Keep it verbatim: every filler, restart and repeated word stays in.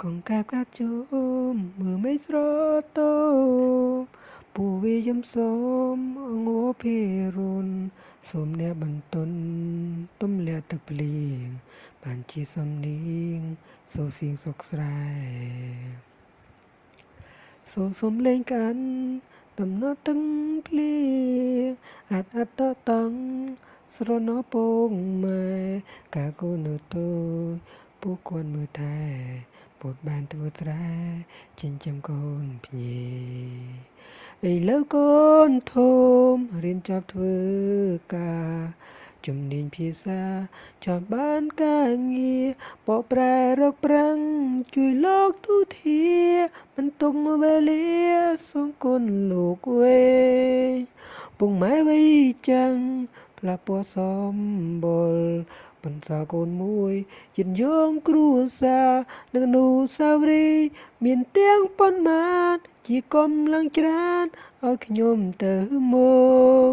កងកាបកាប់ជុំមើលមិនស្រទមពូវាយំសូមងួភេរុនសូមអ្នកបន្ទន់ទុំលាទឹកភ្លៀងបានជាសំនៀងសូរសៀងសុកស្រែសូសូមលេងកាន់ដំណត់ទឹកភ្លៀងអាត់អាត់តតង់ស្រណោពងម៉ែកាកូននៅតូចពួកគាត់មើលថែពុតបានធ្វើស្រែចិញ្ចឹមកូនភ្ញីឥឡូវកូនធំរៀនចប់ធ្វើការជំនាញភាសាចប់បានការងារបកប្រែរកប្រាំងជួយលោកទូធាមិនទុកវេលាសូមគុណលោកវេពុងម៉ែវៃចាំងផ្លាស់ពណ៌សម្បុរបន្សាកូនមួយយិនយងគ្រួសារនឹងអនុស្សាវរីយ៍មានទាំងប៉ុន្មានជាកំឡុងច្រើនឲ្យខ្ញុំទៅមក